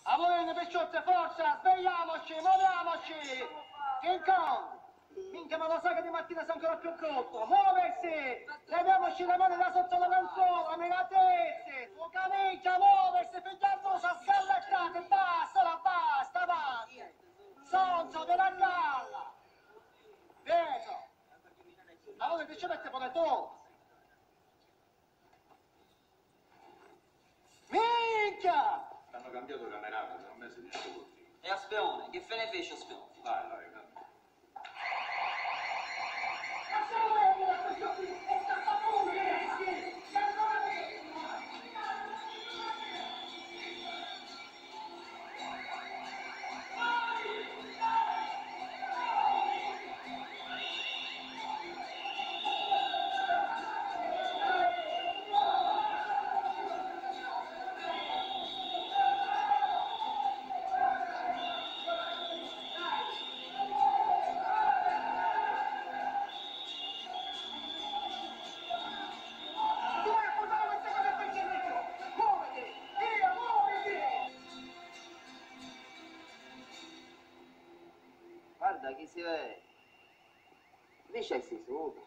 A voi picciotte, forza, svegliamoci, muoviamoci! King Kong! Minchia, ma lo sai che di mattina sei ancora più cotto! Muoversi! Leviamoci le mani da sotto la ventola, menatezze! Su camicia, muoversi, pigliardosa, sgallettate, basta, la basta, avanti! Sonzo, della galla! Peso! A voi che ci mette pure tu! Minchia! Hanno cambiato camerato, sono mesi di lavoro. E a Speone, che fe ne fece a Speone? Vai, vai, vai. Guarda chi si vede. Dice si su.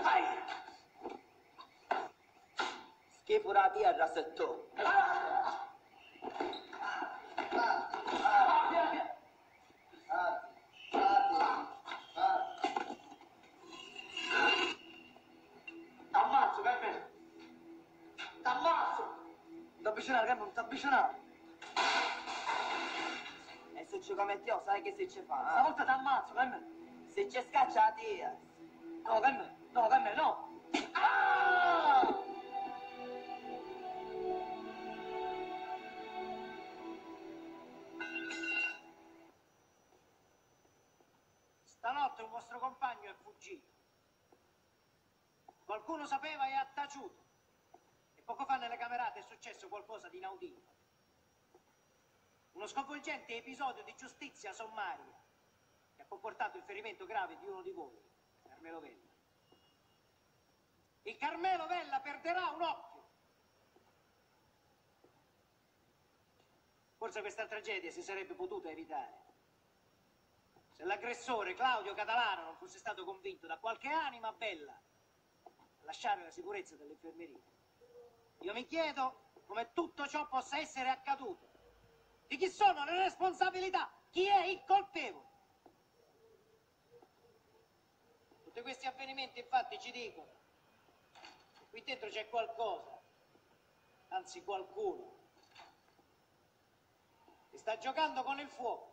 Schifo la tierra se tu. T'ammazzo, Carmelo! T'ammazzo! Non t'avvicinare, Carmelo, non t'avvicinare! E se ci commetti io, sai che si ci fa? Stavolta t'ammazzo, Carmelo! Se ci scaccia la tia. No, Carmelo, no, Carmelo, no! Ah! Stanotte un vostro compagno è fuggito. Qualcuno sapeva e ha taciuto. E poco fa nelle camerate è successo qualcosa di inaudito. Uno sconvolgente episodio di giustizia sommaria che ha comportato il ferimento grave di uno di voi, Carmelo Vella. Il Carmelo Vella perderà un occhio. Forse questa tragedia si sarebbe potuta evitare se l'aggressore Claudio Catalano non fosse stato convinto da qualche anima bella a lasciare la sicurezza dell'infermeria. Io mi chiedo come tutto ciò possa essere accaduto. Di chi sono le responsabilità? Chi è il colpevole? Tutti questi avvenimenti infatti ci dicono che qui dentro c'è qualcosa, anzi qualcuno, che sta giocando con il fuoco.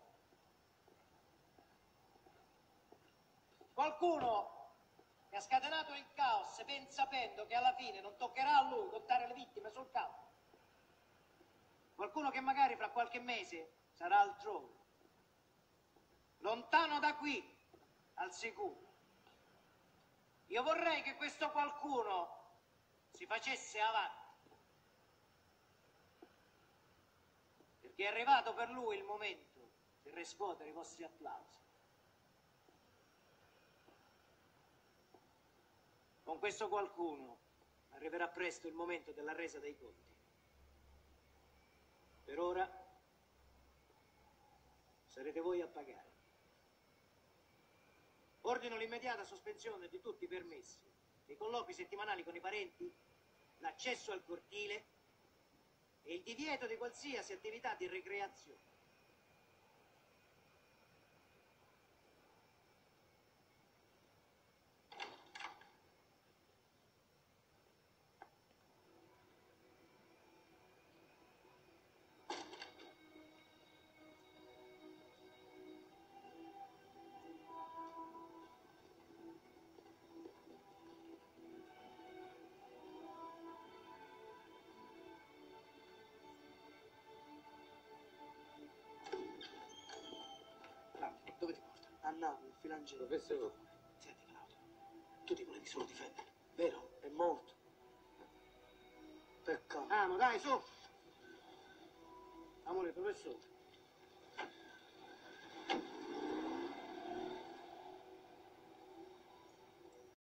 Qualcuno che ha scatenato il caos ben sapendo che alla fine non toccherà a lui contare le vittime sul campo. Qualcuno che magari fra qualche mese sarà altrove, lontano da qui, al sicuro. Io vorrei che questo qualcuno si facesse avanti, perché è arrivato per lui il momento di riscuotere i vostri applausi. Con questo qualcuno arriverà presto il momento della resa dei conti. Per ora sarete voi a pagare. Ordino l'immediata sospensione di tutti i permessi, i colloqui settimanali con i parenti, l'accesso al cortile e il divieto di qualsiasi attività di ricreazione. Dove ti porta? A Napoli, il Filangelo. Professore. Senti Claudio, tu ti volevi solo difendere, vero? È morto. Peccato. Amo, dai, su. Amore, professore.